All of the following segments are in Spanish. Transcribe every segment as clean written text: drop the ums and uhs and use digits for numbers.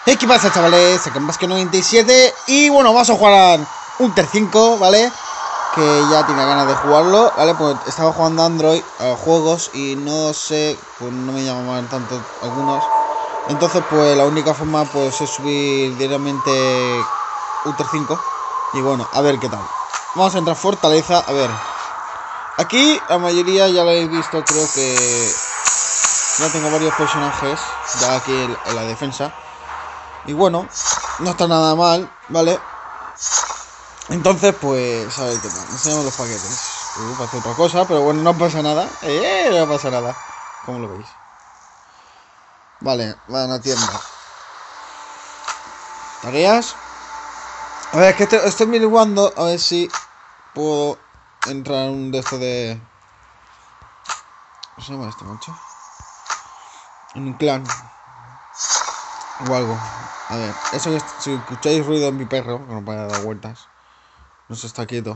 Hey, ¿qué pasa, chavales? Aquí en Basque 97. Y bueno, vamos a jugar a Unter 5, ¿vale? Que ya tiene ganas de jugarlo, ¿vale? Pues estaba jugando a Android, a los juegos, y no sé, pues no me llamaban tanto algunos. Entonces, pues la única forma pues es subir directamente Unter 5. Y bueno, a ver qué tal. Vamos a entrar Fortaleza, a ver. Aquí la mayoría ya lo habéis visto, creo que ya tengo varios personajes ya aquí en la defensa. Y bueno, no está nada mal, ¿vale? Entonces, pues, a ver qué tal. Enseñamos los paquetes. Parece otra cosa, pero bueno, no pasa nada. No pasa nada. ¿Cómo lo veis? Vale, va a la tienda. Tareas. A ver, es que estoy mirando a ver si puedo entrar en un de estos de... ¿Cómo se llama esto, macho? En un clan. O algo. A ver, eso que si escucháis ruido en mi perro, que no para de dar vueltas. No se está quieto.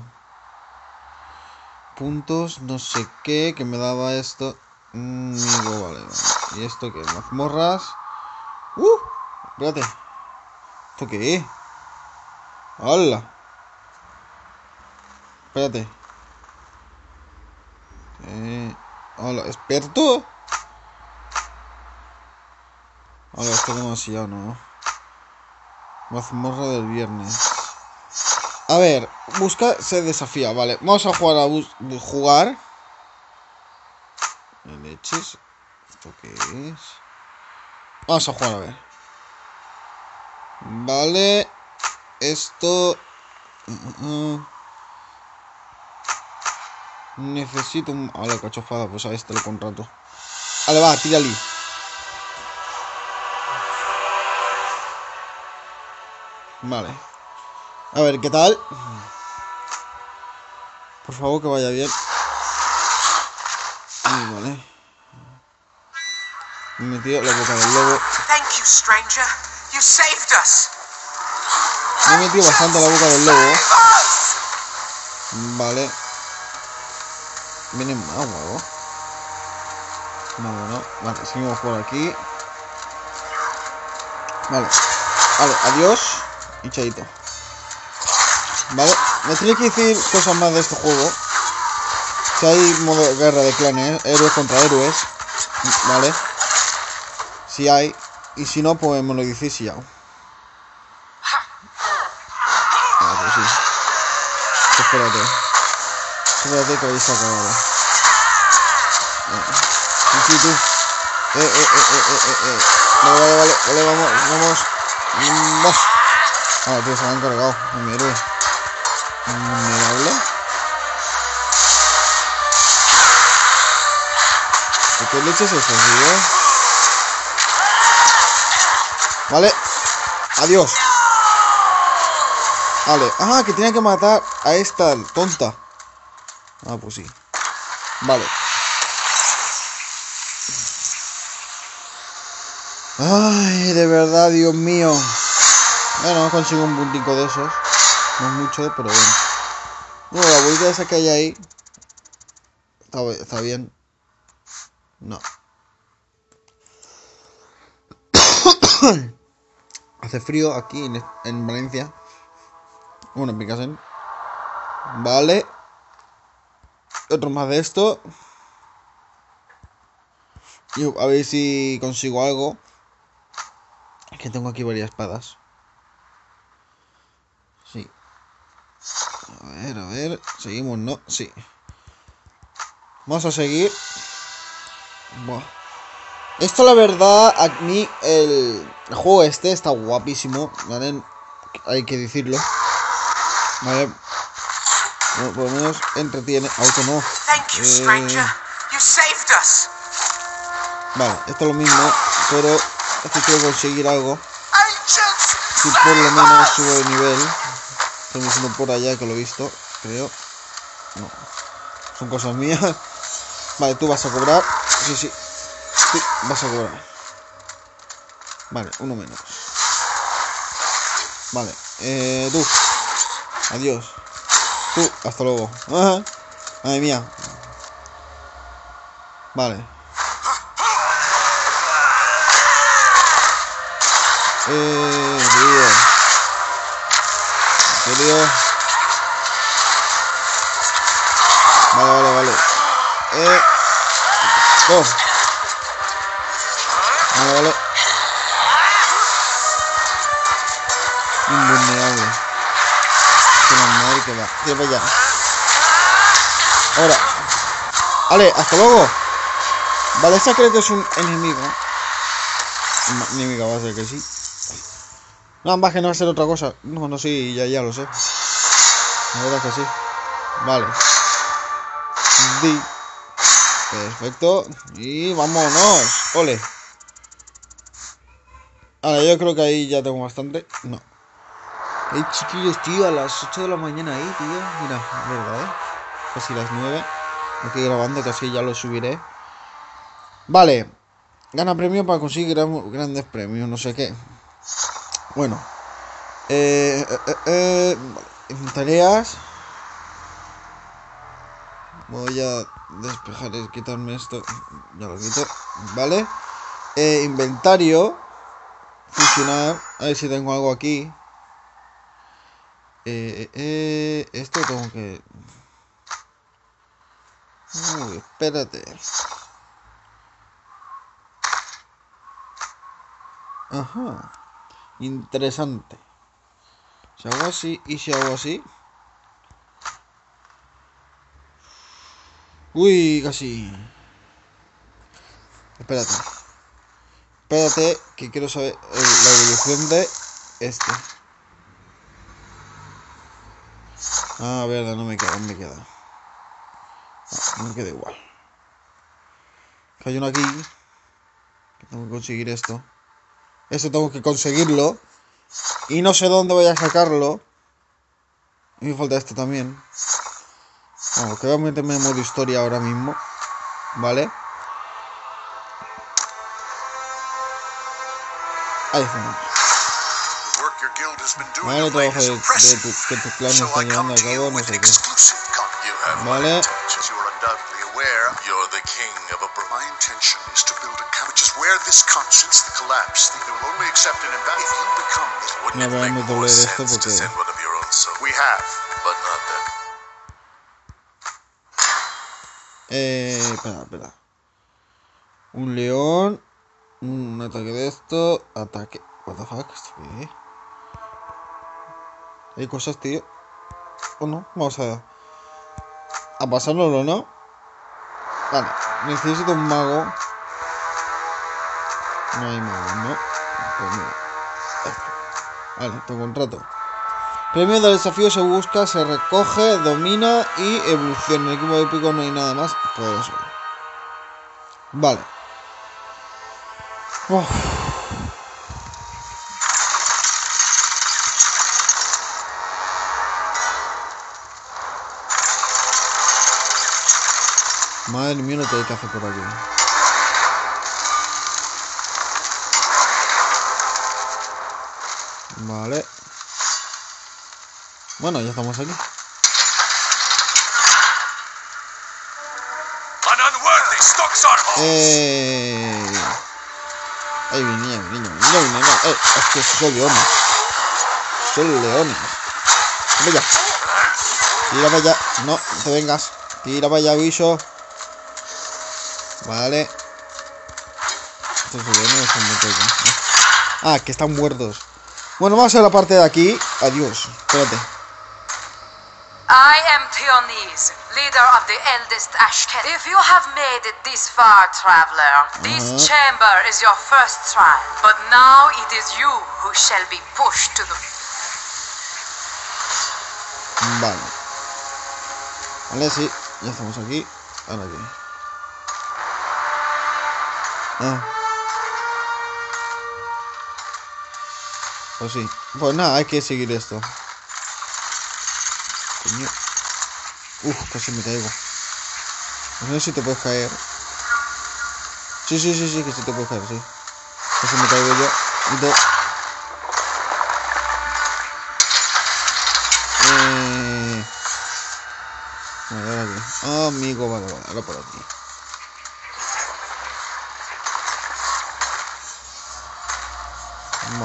Puntos, no sé qué, que me daba esto. Amigo, vale. ¿Y esto qué? Mazmorras. Espérate. ¿Esto qué es? ¡Hala! Espérate. Hola, ¿experto? Hola, esto demasiado, ¿no? Mazmorra del viernes. A ver, busca, se desafía, vale. Vamos a jugar a jugar. Leches. ¿Esto qué es? Vamos a jugar a ver. Vale. Esto. Necesito un... Vale, cachofada, pues a este lo contrato. Vale, va, tírale. Vale. A ver, ¿qué tal? Por favor, que vaya bien. Vale. Me he metido la boca del lobo. Me he metido bastante la boca del lobo. Vale. Vienen más huevos. No. Vale, seguimos por aquí. Vale. Vale, adiós. Y chaito. Vale. Me tenéis que decir cosas más de este juego. Si hay modo guerra de clanes, héroes contra héroes. Vale. Si hay. Y si no, pues me lo decís ya. Vale, pues sí. Espérate. Espérate que vais a acabar. Sí, tú. Vale, vamos. Ah, tío, se me han cargado. Mi héroe. Vulnerable. ¿Qué leches es eso, tío? Vale. Adiós. Vale. Ah, que tenía que matar a esta tonta. Ah, pues sí. Vale. Ay, de verdad, Dios mío. Bueno, consigo un puntico de esos. No es mucho, pero bueno. Bueno, la bolita esa que hay ahí. Está bien. No. Hace frío aquí en Valencia. Bueno, en Picasen. Vale. Otro más de esto. Y a ver si consigo algo. Que tengo aquí varias espadas. Sí. A ver. Seguimos, ¿no? Sí. Vamos a seguir. Buah. Esto, la verdad, a mí el juego este está guapísimo, ¿vale? Hay que decirlo. Vale. Bueno, por lo menos entretiene. Auto no. Vale, esto es lo mismo, pero aquí quiero conseguir algo. Si por lo menos subo de nivel. Estoy diciendo por allá que lo he visto, creo. No. Son cosas mías. Vale, tú vas a cobrar. Sí. Tú vas a cobrar. Vale, uno menos. Vale, tú. Adiós. Tú, hasta luego. Ajá. Madre mía. Vale. Tío. ¿En serio? Vale. Oh. Vale. Invulnerable. Que la madre que va. Tira para allá. Ahora. Vale, hasta luego. Vale, esta creo que es un enemigo. Enemiga va a ser que sí. No, más que no va a ser otra cosa. No, sí, ya lo sé. La verdad que sí. Vale. Perfecto. Y vámonos. Ole. Ahora, yo creo que ahí ya tengo bastante. No. Hay chiquillos, tío, a las 8 de la mañana ahí, tío. Mira, verdad, casi las 9. Aquí grabando, que así ya lo subiré. Vale. Gana premio para conseguir grandes premios, no sé qué. Bueno. Vale. Tareas. Voy a despejar y quitarme esto. Ya lo quito. Vale. Inventario. Fusionar. A ver si tengo algo aquí. Esto tengo que... Uy, espérate. Ajá. Interesante. Si hago así y si hago así. Uy, casi. Espérate. Espérate, que quiero saber la evolución de este. Ah, verdad, no me queda, no me queda. No me queda igual. Que hay uno aquí. Que tengo que conseguir esto. Esto tengo que conseguirlo. Y no sé dónde voy a sacarlo. Y me falta este también. Vamos, que voy a meterme en modo historia ahora mismo. ¿Vale? Ahí está. Vale, trabajo que tus planes están llevando a cabo, no sé qué. Vale. No voy a doler esto porque... espera. Un león. Un ataque de esto. Ataque. What the fuck? ¿Qué? Hay cosas, tío. ¿O no? Vamos a pasárnoslo, ¿no? Vale. Necesito un mago. No hay mago, ¿no? Pues mira. Vale, tu contrato. Premio del desafío se busca, se recoge, domina y evoluciona. En el equipo épico no hay nada más poderoso. Vale. Uf. Madre mía, lo que hay que hacer por aquí. Vale. Bueno, ya estamos aquí. Ahí viene. Es que son leones. Son leones. Tira para allá. No te vengas. Tira para allá, bicho. Vale. Estos leones son muy pequeños. Ah, que están muertos. Bueno, vamos a la parte de aquí. Adiós. Espérate. I am Theonis, leader of the eldest Ashken. If you have made it this far, traveler, this chamber is your first trial. But now it is you who shall be pushed to the... Vale, sí, ya estamos aquí. Ahora aquí. Pues sí. Pues nada, hay que seguir esto. Coño. Casi me caigo. No sé si te puedes caer. Sí, que sí te puedes caer, sí. Casi me caigo yo. A ver aquí. Amigo, vale, ahora por aquí.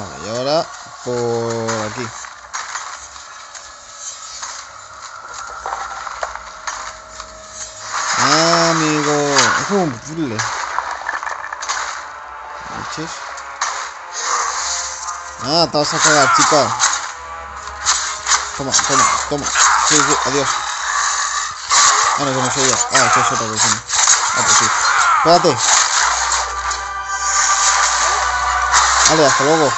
Vale, y ahora por aquí. Amigo, es como un puzzle. ¿Leches? Ah, te vas a cagar, chica. Toma. Sí, adiós. Ah, no, que no soy yo. Ah, eso es otra persona. Ah, pues sí. Espérate. Vale, hasta luego.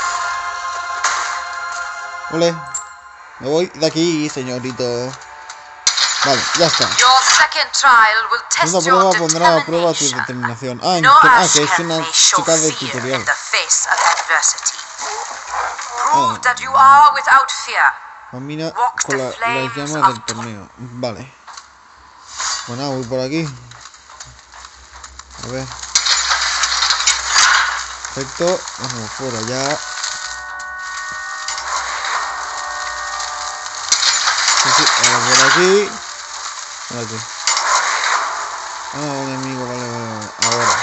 Ole. Me voy de aquí, señorito. Vale, ya está. Segunda prueba pondrá a prueba tu determinación. Que es una chica de tutorial. Camina con las llamas del torneo. Vale. Pues nada, voy por aquí. A ver. Perfecto. Vamos por allá. Sí, ahora por aquí. Por aquí. Ah, un enemigo, vale. Ahora.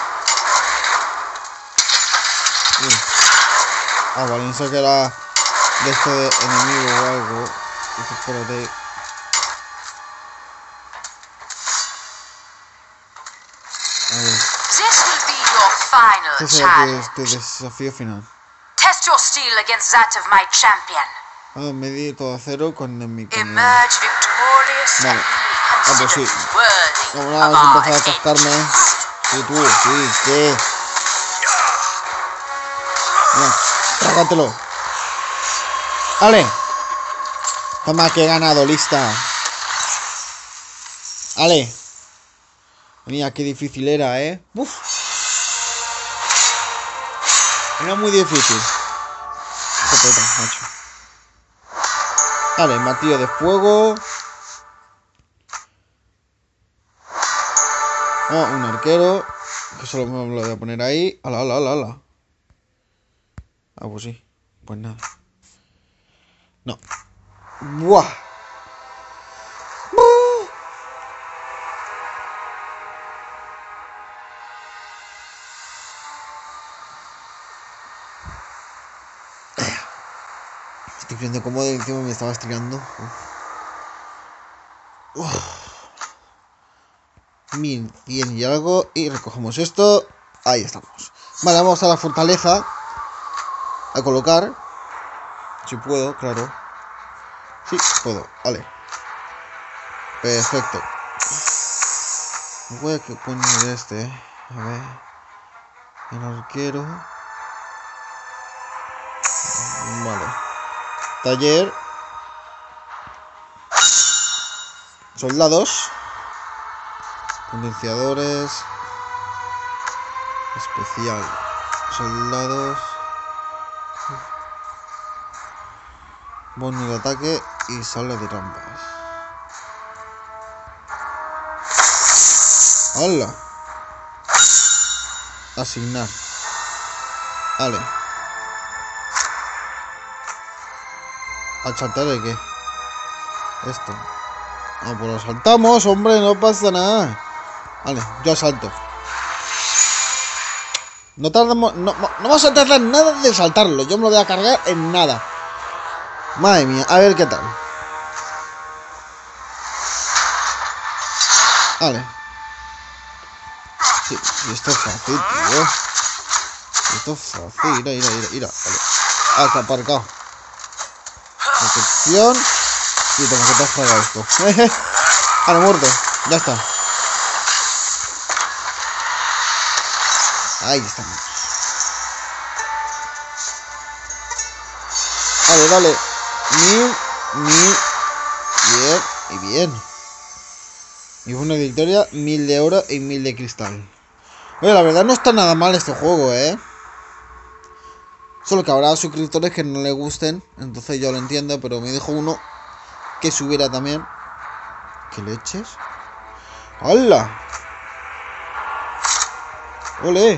Vale, no sé que era de esto de enemigo o algo. Espérate. A ver. Este será tu desafío final. Test your steel against that of my champion. Medir todo a cero con mi Emerge victorious. Vale. Pues sí. Ahora vamos a empezar a cascarme. Sí, tú, sí, ¿qué? No, trágatelo. ¡Ale! Toma, que he ganado, lista. ¡Ale! Mira, qué difícil era, Uf. Era muy difícil. Escopeta, macho. Vale, martillo de fuego. Un arquero. Que solo me lo voy a poner ahí. ¡Hala! Ah, pues sí. Pues nada. No. ¡Buah! Estoy viendo cómo de encima me estaba estirando. 1100 y algo. Y recogemos esto. Ahí estamos. Vale, vamos a la fortaleza. A colocar. Si puedo, claro. Sí, puedo. Vale. Perfecto. Voy a poner este. A ver. El arquero. Vale. Taller. Soldados. Potenciadores. Especial. Soldados. Bonus de ataque y sala de trampas. ¡Hala! Asignar. Vale. ¿A saltar de qué? Esto. Ah, pues lo saltamos, hombre, no pasa nada. Vale, yo salto. No tardamos. No vamos a tardar nada de saltarlo. Yo me lo voy a cargar en nada. Madre mía, a ver qué tal. Vale. Sí, esto es fácil, tío. Esto es fácil. Mira. Vale. Acá aparcado. Protección. Y toma que te has tragado esto. Vale, muerto. Ya está. Ahí estamos. Vale. 1000. Bien. Y una victoria, 1000 de oro y 1000 de cristal. Oye, la verdad no está nada mal este juego, Solo que habrá suscriptores que no le gusten. Entonces yo lo entiendo, pero me dijo uno que subiera también. ¿Qué leches? ¡Hala! ¡Ole!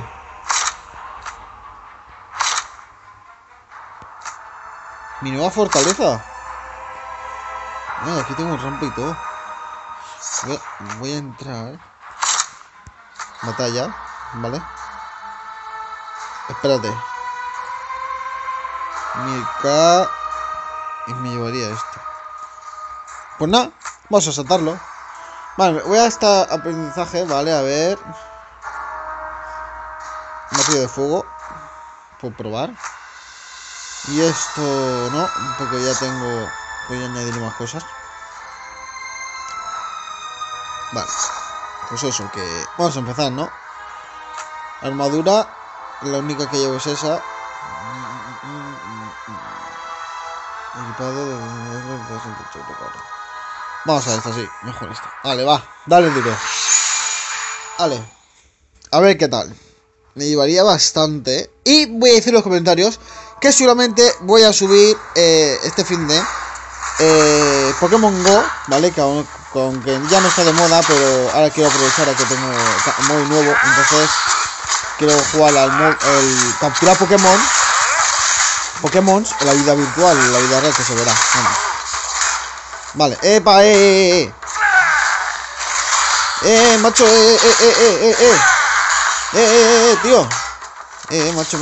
Mi nueva fortaleza. Aquí tengo un rampa y todo. Voy a entrar. Batalla, ¿vale? Espérate. 1000k. Y me llevaría esto. Pues nada, vamos a saltarlo. Vale, voy a este aprendizaje, vale, a ver. Martillo de fuego. Por probar. Y esto no, porque ya tengo. Voy a añadir más cosas. Vale. Pues eso, que vamos a empezar, ¿no? Armadura. La única que llevo es esa. Equipado de... Vamos a esta, sí, mejor esta. Vale, va, dale duro. Vale. A ver qué tal. Me llevaría bastante. Y voy a decir en los comentarios que seguramente voy a subir este fin de Pokémon Go, ¿vale? Que aunque ya no está de moda, pero ahora quiero aprovechar a que tengo un modo nuevo. Entonces quiero jugar al capturar Pokémon en la vida virtual, en la vida real, que se verá. Vale, epa, macho, tío. Macho,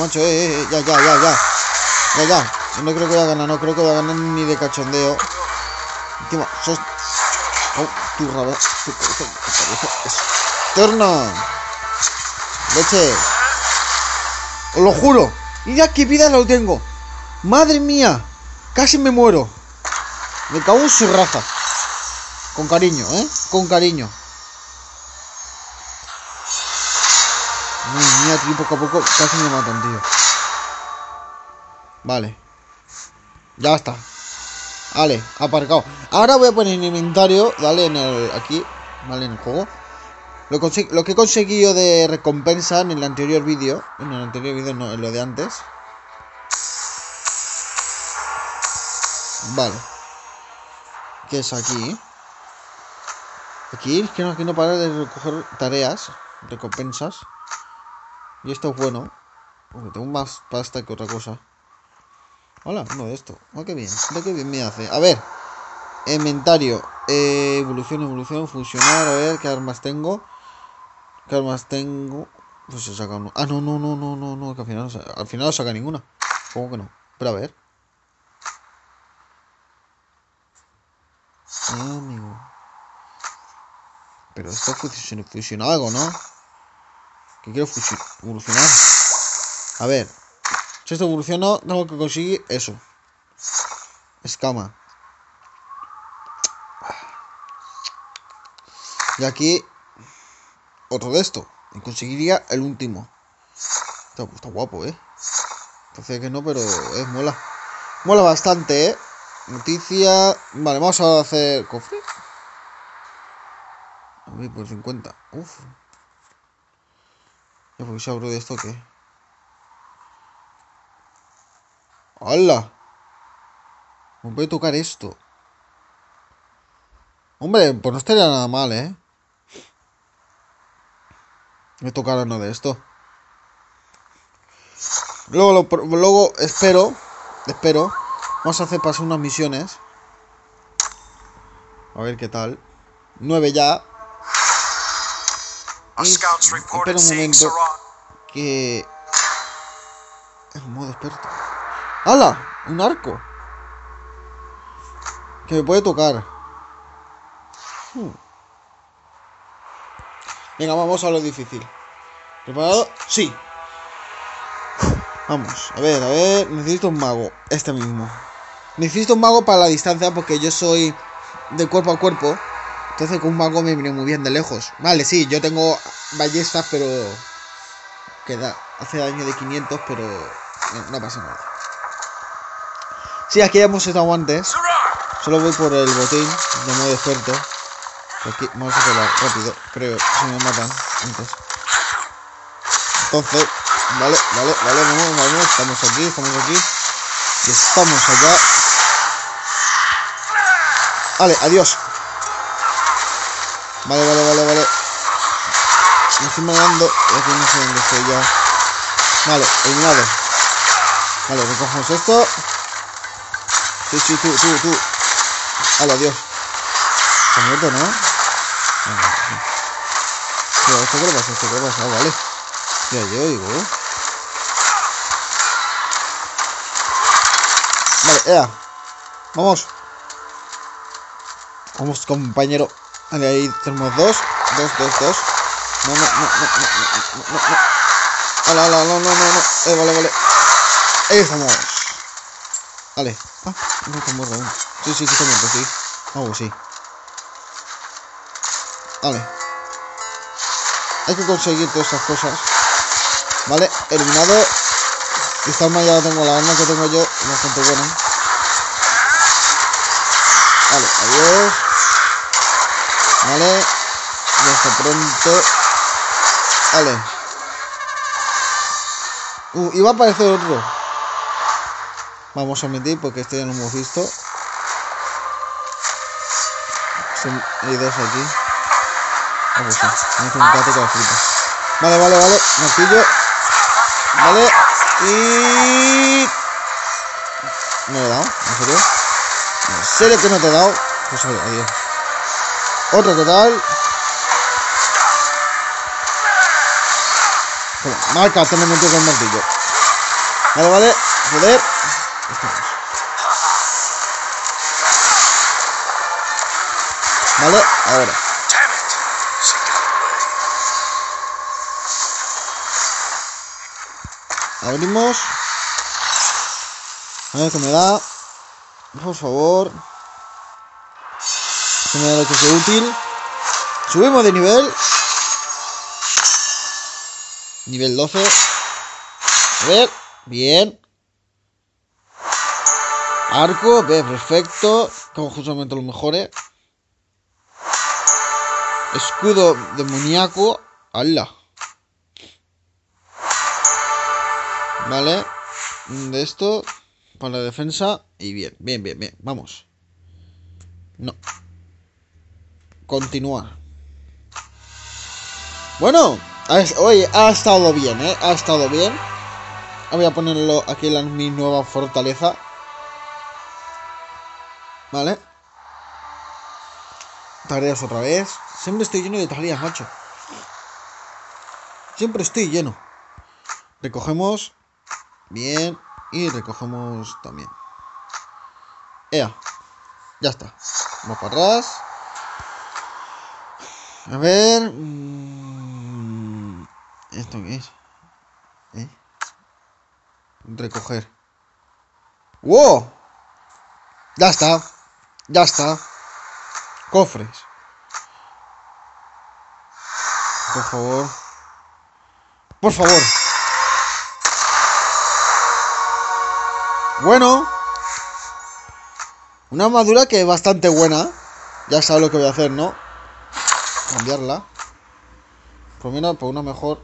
ya. No creo que voy a ganar, no creo que voy a ganar ni de cachondeo. Encima, tu raba, tu cabeza, Torno. Leche. Os lo juro. Mira qué vida lo tengo. Madre mía. Casi me muero. Me cago en su raja. Con cariño, con cariño. Madre mía, tío, poco a poco casi me matan, tío. Vale. Ya está. Vale, aparcado. Ahora voy a poner en inventario, dale, aquí, vale, en el juego. Lo que he conseguido de recompensa en el anterior vídeo. En el anterior vídeo no, en lo de antes. Vale. ¿Qué es aquí? Aquí es que aquí no para de recoger tareas, recompensas. Y esto es bueno. Porque tengo más pasta que otra cosa. Hola, uno de esto. Oh, qué bien. Qué bien me hace. A ver. Inventario. Evolución, fusionar. A ver, ¿qué armas tengo? Pues se saca uno. Ah, no. Que al final no saca ninguna. ¿Cómo que no? Pero a ver. Amigo. Pero esto fusiona algo, ¿no? Que quiero evolucionar. A ver. Si esto evoluciona, tengo que conseguir eso. Escama. Y aquí otro de esto. Y conseguiría el último. Está guapo, Parece que no, pero mola. Mola bastante, Noticia. Vale, vamos a hacer cofre. A ver, por 50. Uf. Ya, porque si abro de esto, ¿qué? ¡Hala! Me voy a tocar esto. Hombre, pues no estaría nada mal, Me tocará uno de esto. Luego espero. Vamos a hacer pasar unas misiones. A ver qué tal. 9 ya. Y espera un momento. Que... es un modo experto. ¡Hala! Un arco. Que me puede tocar. Venga, vamos a lo difícil. ¿Preparado? Sí. Vamos, a ver. Necesito un mago. Este mismo. Necesito un mago para la distancia porque yo soy de cuerpo a cuerpo. Entonces con un mago me viene muy bien de lejos. Vale, sí, yo tengo ballestas, pero... hace daño de 500, pero... no pasa nada. Sí, aquí ya hemos estado antes. Solo voy por el botín de modo experto. Aquí vamos a hacerlo rápido, creo, si me matan antes. Entonces, vale, vamos, estamos aquí. Y estamos allá. Vale, adiós. Vale. Me estoy mandando. Aquí no sé dónde estoy ya. Vale, eliminado. Vale, recogemos esto. Sí, tú. Vale, adiós. Se ha muerto, ¿no? ¿Esto qué le pasa? Vale. Ya yo digo. ea. Vamos. Vamos, compañero. Vale, ahí tenemos dos. No. Vale. Ahí estamos. Vale. Ah, no está muerto aún. Sí, está muerto, sí. Sí. Vale. Hay que conseguir todas estas cosas. Vale, eliminado. Esta arma ya la tengo, la arma que tengo yo, bastante buena. Vale, adiós. Vale. Y hasta pronto. Vale. Iba a aparecer otro. Vamos a omitir porque este ya lo hemos visto. Hay dos aquí. Pues sí. Me hace un plato que la fruta. Vale. Martillo. Vale. Y... ¿No le he dado? ¿En serio? ¿En serio que no te he dado? Pues adiós. Otro, ¿qué tal? Toma, marca, te me metido con el martillo. Vale. Joder. Estamos. Vale, ahora. Abrimos. A ver qué me da. Por favor. Que me da lo que sea útil. Subimos de nivel. Nivel 12. A ver. Bien. Arco. Perfecto. Como justamente los mejores. Escudo demoníaco. ¡Hala! Vale. De esto. Para la defensa. Y bien. Vamos. No. Continuar. Bueno. Oye, ha estado bien, ha estado bien. Voy a ponerlo aquí en mi nueva fortaleza. Vale. Tareas otra vez. Siempre estoy lleno de tareas, macho. Siempre estoy lleno. Recogemos. Bien. Y recogemos también. Ea. Ya está. Vamos para atrás. A ver. ¿Esto qué es? Recoger. ¡Wow! Ya está. Cofres. Por favor. Bueno. Una armadura que es bastante buena. Ya sabes lo que voy a hacer, ¿no? Cambiarla. Por menos por una mejor.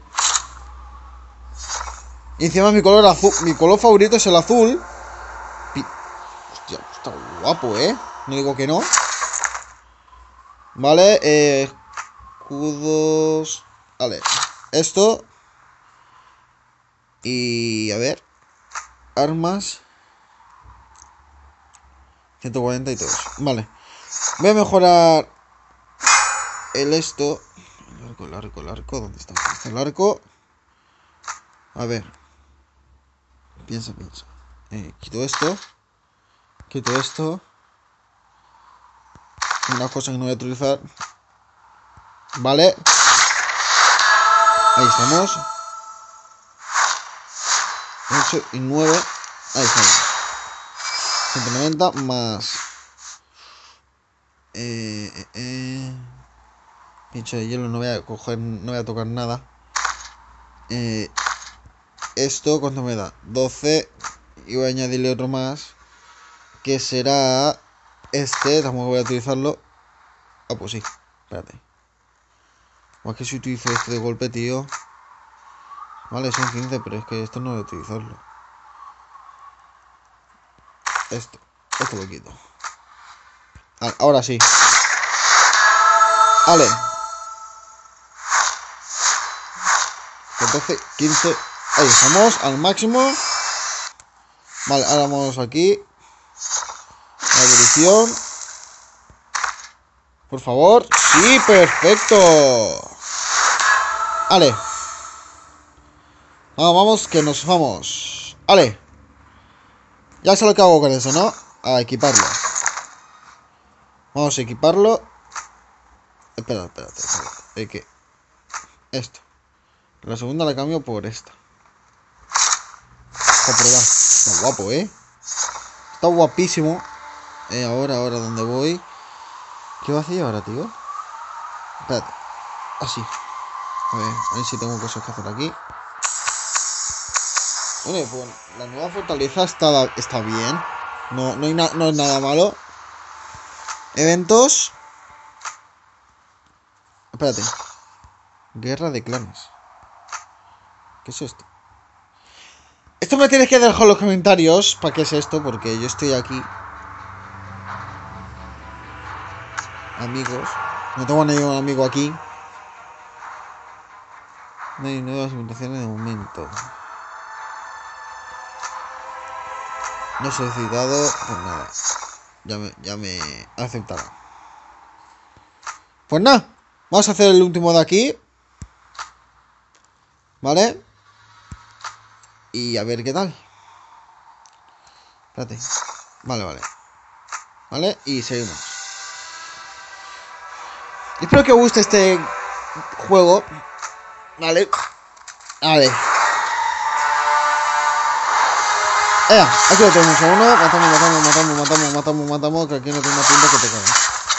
Y encima mi color azul. Mi color favorito es el azul. Hostia, está guapo, no digo que no. Vale, escudos. Vale, esto. Y a ver. Armas. 143. Vale. Voy a mejorar el esto. El arco. ¿Dónde está? El arco. A ver. Piensa. Quito esto. Una cosa que no voy a utilizar. Vale. Ahí estamos. 8 y 9. Ahí estamos. 190 más. Pincho de hielo, no voy a coger, no voy a tocar nada. Esto, ¿cuánto me da? 12. Y voy a añadirle otro más. Que será este, tampoco voy a utilizarlo. Ah, pues sí, espérate. O es que si utilizo este de golpe, tío. Vale, son 15, pero es que esto no voy a utilizarlo. Esto lo quito. Ahora sí. Vale. 14, 15. Ahí estamos, al máximo. Vale, ahora vamos aquí. La dirección. Por favor. Sí, perfecto. Vale. Vamos, que nos vamos. Vale. Ya sé lo que hago con eso, ¿no? A equiparlo. Vamos a equiparlo. Espérate. ¿Qué? Esto. La segunda la cambio por esta. Para probar. Está guapo, ¿eh? Está guapísimo. Ahora, ¿dónde voy? ¿Qué va a hacer yo ahora, tío? Espérate. Así. A ver si tengo cosas que hacer aquí. Bueno, pues la nueva fortaleza está bien. No es nada malo. Eventos. Espérate. Guerra de clanes. ¿Qué es esto? Esto me tienes que dejar en los comentarios. ¿Para qué es esto? Porque yo estoy aquí. Amigos. No tengo ningún amigo aquí. No hay nuevas invitaciones de momento. No he solicitado. Pues nada. Ya me aceptará. Pues nada. Vamos a hacer el último de aquí. ¿Vale? Y a ver qué tal. Espérate. Vale, y seguimos. Espero que os guste este juego. Vale. Aquí lo tenemos a uno. Matamos. Que aquí no tiene una pinta que te caga.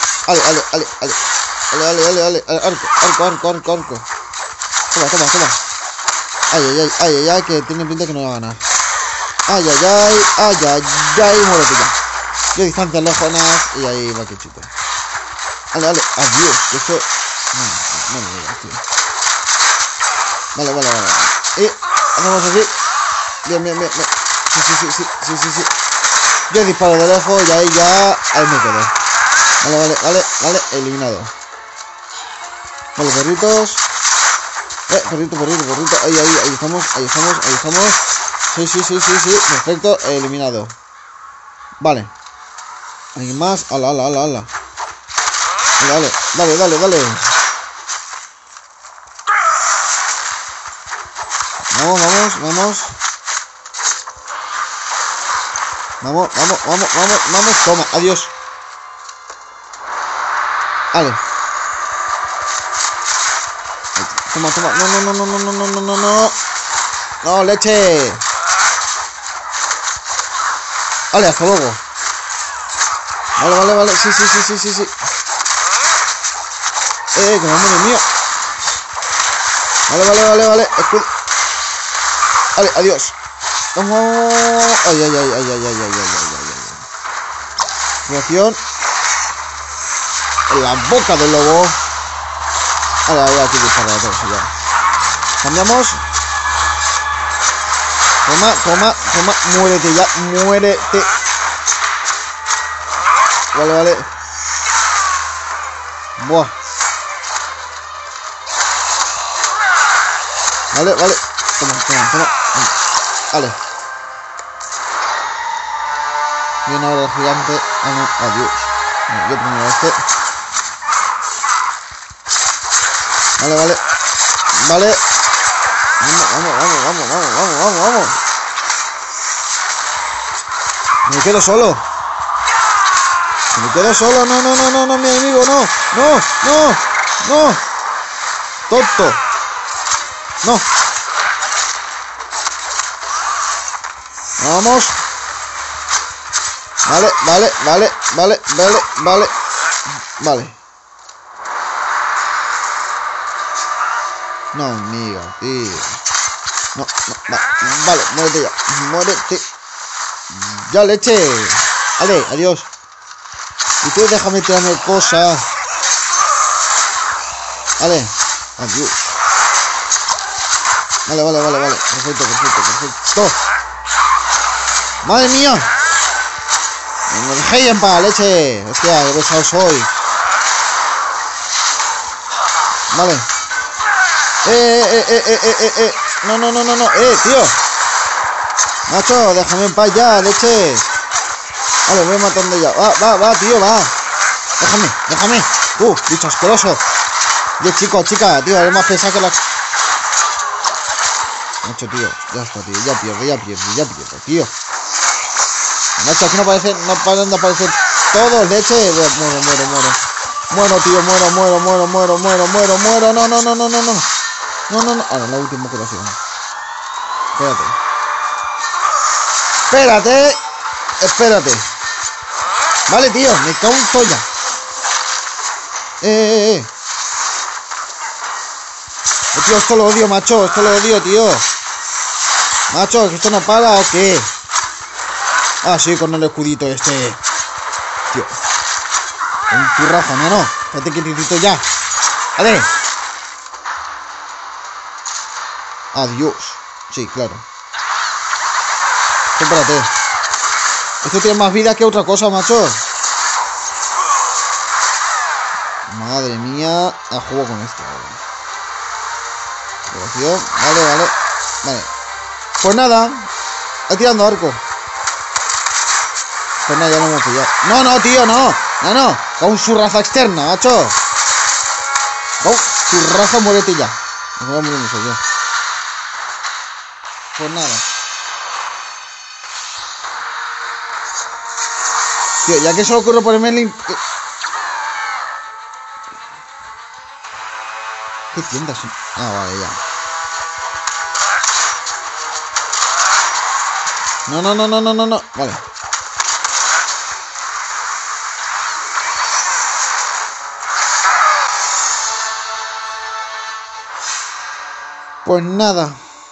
Dale. Arco. Toma. Ay, que tiene pinta que no va a ganar. Ay, muérete ya. De distancia lejanas y ahí va que chico. Dale, adiós, que esto... No me digas, tío. Vale. Y hacemos así. Bien. Sí. Yo disparo de lejos y ahí me quedo. Vale, eliminado. Vale, perritos. Perrito. Ahí estamos. Sí. Perfecto, eliminado. Vale. ¿Alguien más? Ala. Dale. Vamos. Toma, adiós. Vale. Toma. No. No, leche. Vale, hasta luego. Vale. Sí. Que me muere mío. Vale. Escudo. Vale, adiós. Vamos. Ay. Reacción. En la boca del lobo. Vale, aquí dispara todos ya. Cambiamos. Toma. Muérete ya. Vale. Buah. Vale. Toma. Vale. Viene ahora el gigante. No, adiós. Yo primero este. Vale. Vamos. Me quedo solo. No, mi amigo, no. Tonto. No. Vamos. Vale. No, amigo, tío. No. Vale, muérete. Ya, leche. Vale, adiós. Y tú déjame tirarme cosas. Vale, adiós. Vale. Perfecto. Madre mía. Me dejéis en paz, leche. Hostia, qué pesado soy. Vale. No. Tío. Macho, déjame en paz ya, leche. Vale, voy matando ya. Va, tío, va. Déjame. Bicho asqueroso. Y chica, tío, es más pesado que la... Macho, tío, ya está, tío. Ya pierdo, tío. Macho, aquí no paran de aparecer todos, leche. Muero. Muero, tío, muero. No. No. Ahora, la última curación. Espérate. Vale, tío, me cago en polla. Tío, esto lo odio, macho. Tío. Macho, ¿que esto no para o qué? Ah, sí, con el escudito este. Tío. Un turrazo, no. Espérate que necesito ya. ¡Vale! Adiós. Sí, claro. Espérate. Esto tiene más vida que otra cosa, macho. Madre mía. A juego con esto. Vale. Pues nada. Estoy tirando arco. Pues nada, ya lo hemos pillado. No, tío, no. Con su raza externa, macho. Con su raza, muérete ya. Me voy a morir yo. Pues nada. Tío, ya que solo ocurre ponerme el... ¿Qué tiendas? Ah, vale, ya. No. Vale. Pues nada.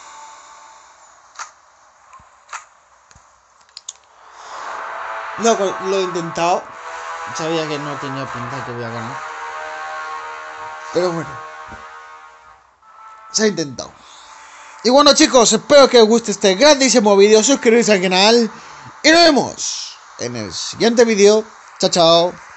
Lo he intentado. Sabía que no tenía pinta que voy a ganar. Pero bueno. Se ha intentado. Y bueno, chicos, espero que os guste este grandísimo vídeo. Suscribiros al canal. Y nos vemos en el siguiente vídeo. Chao.